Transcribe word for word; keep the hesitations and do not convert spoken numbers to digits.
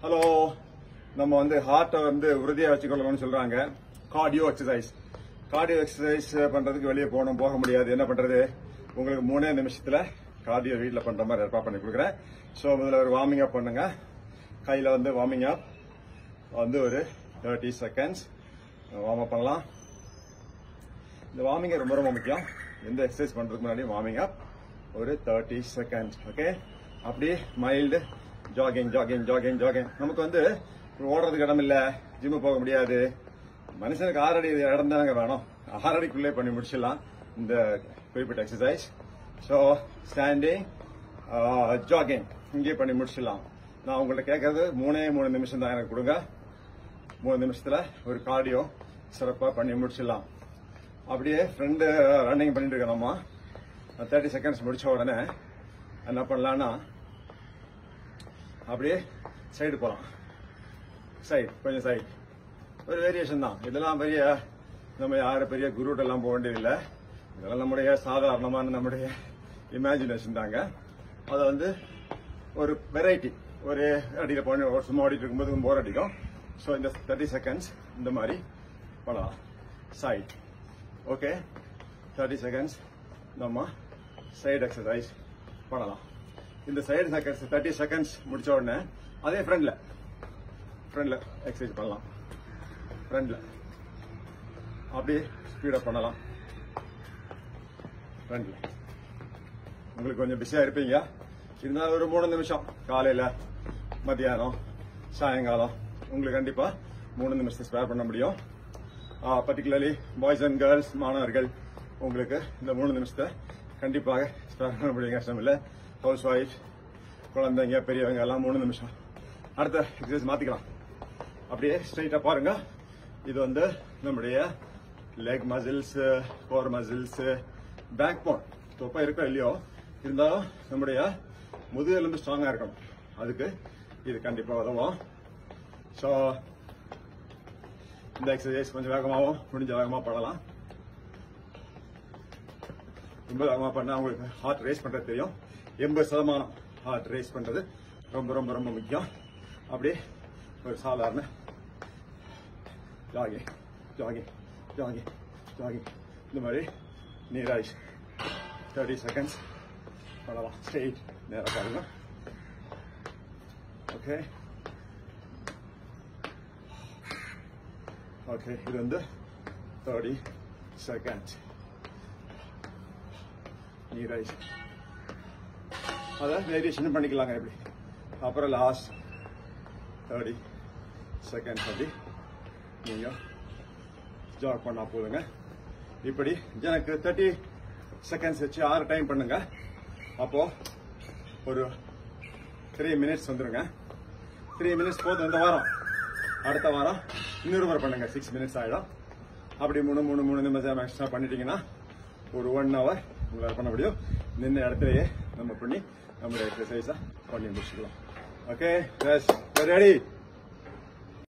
Hello, நம்ம வந்து ஹார்ட்டை வந்து உறுதியா வச்சுக்கொள்ளணும்னு சொல்றாங்க. கார்டியோ எக்ஸசைஸ் கார்டியோ எக்ஸசைஸ் பண்றதுக்கு வெளியே போகணும், போக முடியாது. என்ன பண்றது? உங்களுக்கு மூணே நிமிஷத்துல கார்டியோ வீட்டில் பண்ற மாதிரி ஏற்பாடு பண்ணி கொடுக்குறேன். ஸோ முதல்ல ஒரு வார்மிங் அப் பண்ணுங்க. கையில வந்து வார்மிங் அப் வந்து ஒரு தேர்ட்டி செகண்ட்ஸ் வார்ம் அப் பண்ணலாம். இந்த வார்மிங் ரொம்ப ரொம்ப முக்கியம். எந்த எக்ஸசைஸ் பண்றதுக்கு முன்னாடி வார்மிங் அப் ஒரு தேர்ட்டி செகண்ட்ஸ். ஓகே, அப்படியே mild jogging jogging jogging jogging. நமக்கு வந்து ஓடுறதுக்கு இடம் இல்ல, ஜிம்மு போக முடியாது. மனுஷனுக்கு ஆறடி இடம் தானங்க வேணும். ஆறடிக்குள்ளே பண்ணி முடிச்சிடலாம் இந்த குறிப்பிட்ட எக்ஸசைஸ். ஸோ ஸ்டாண்டிங் ஜாகிங் இங்கே பண்ணி முடிச்சிடலாம். நான் உங்கள்ட்ட கேட்கறது மூணே மூணு நிமிஷம் தான் எனக்கு கொடுங்க. மூணு நிமிஷத்துல ஒரு கார்டியோ சிறப்பா பண்ணி முடிச்சிடலாம். அப்படியே ஃப்ரெண்டு ரன்னிங் பண்ணிட்டு இருக்கணுமா, தேர்ட்டி செகண்ட்ஸ் முடிச்ச உடனே என்ன பண்ணலாம்னா அப்படியே சைடு போலாம். சைடு கொஞ்சம் சைடு ஒரு வேரியேஷன் தான். இதெல்லாம் பெரிய நம்ம யாரும் பெரிய குருட்ட எல்லாம் போக வேண்டியதில்லை. இதெல்லாம் நம்முடைய சாதாரணமான நம்முடைய இமேஜினேஷன் தாங்க. அதை வந்து ஒரு வெரைட்டி ஒரு அடியில் போன சும்மா ஓடிட்டு இருக்கும்போது போர் அடிக்கும். ஸோ இந்த தேர்ட்டி செகண்ட்ஸ் இந்த மாதிரி பண்ணலாம். சைட் ஓகே, தேர்ட்டி செகண்ட்ஸ் நம்ம சைடு எக்ஸசைஸ் பண்ணலாம். இந்த சைடு செகண்ட்ஸ் தேர்ட்டி செகண்ட்ஸ் முடிச்ச உடனே அதே ஃப்ரண்ட்ல ஃப்ரண்ட்ல எக்ஸசைஸ் பண்ணலாம். ஃப்ரண்ட்ல அப்படியே ஸ்பீடப் பண்ணலாம். ஃப்ரண்ட்ல உங்களுக்கு கொஞ்சம் பிஸியா இருப்பீங்க, இருந்தாலும் ஒரு மூணு நிமிஷம் காலையில மத்தியானம் சாயங்காலம் உங்களுக்கு கண்டிப்பா மூணு நிமிஷத்தை ஸ்பேர் பண்ண முடியும். பர்டிகுலர்லி பாய்ஸ் அண்ட் கேர்ள்ஸ் மாணவர்கள் உங்களுக்கு இந்த மூணு நிமிஷத்தை கண்டிப்பாக ஸ்பேர் பண்ண முடியும். கஷ்டம் இல்லை. ஹவுஸ் ஒய்ஃப், குழந்தைங்க, பெரியவங்க எல்லாம் மூணு நிமிஷம். அடுத்த எக்ஸசைஸ் மாத்திக்கலாம். அப்படியே ஸ்ட்ரைட்டா பாருங்க. இது வந்து நம்முடைய leg muscles, core muscles, backbone தொப்பா இருக்கோ இல்லையோ, இருந்தாலும் நம்முடைய முதுகெலும்பு ஸ்ட்ராங்கா இருக்கணும். அதுக்கு இது கண்டிப்பா உதவும். ஸோ இந்த எக்ஸசைஸ் கொஞ்சம் வேகமாகவும் முடிஞ்ச வேகமா பண்ணலாம். ரொம்ப வேகமா பண்ணா உங்களுக்கு ஹார்ட் ரேஸ் பண்றது தெரியும். எண்பது சதமானம் ஹார்ட் ரேஸ் பண்றது ரொம்ப ரொம்ப ரொம்ப முக்கியம். அப்படியே ஒரு சாதாரண ஜாகிங் ஜாகிங் ஜாகிங் ஜாகிங் இந்த மாதிரி நீராய்ஸ் தேர்ட்டி செகண்ட்ஸ் பண்ணலாம். ஸ்ட்ரெயிட் நேராக பாருங்க. ஓகே ஓகே, இது வந்து தேர்ட்டி செகண்ட்ஸ் நீராய்ஸ். அதை வேரியேஷன் பண்ணிக்கலாங்க. எப்படி அப்புறம் லாஸ்ட் தேர்ட்டி செகண்ட்ஸ் அப்படி நீங்க ஜாக் பண்ணா போதுங்க. இப்படி எனக்கு தேர்ட்டி செகண்ட்ஸ் வச்சு ஆறு டைம் பண்ணுங்க. அப்போ ஒரு த்ரீ மினிட்ஸ் வந்துருங்க. த்ரீ மினிட்ஸ் போதும் இந்த வாரம். அடுத்த வாரம் இன்னொரு முறை பண்ணுங்க, சிக்ஸ் மினிட்ஸ் ஆயிடும். அப்படி மூணு மூணு மூணு நிமிஷம் எக்ஸ்ட்ரா பண்ணிட்டீங்கன்னா ஒரு ஒன் ஹவர் உங்களால் பண்ண முடியும். நின்ன இடத்துலயே நம்ம பண்ணி நம்மளுடைய எக்ஸசைஸா பண்ணி முடிச்சுக்கலாம். Okay, ready.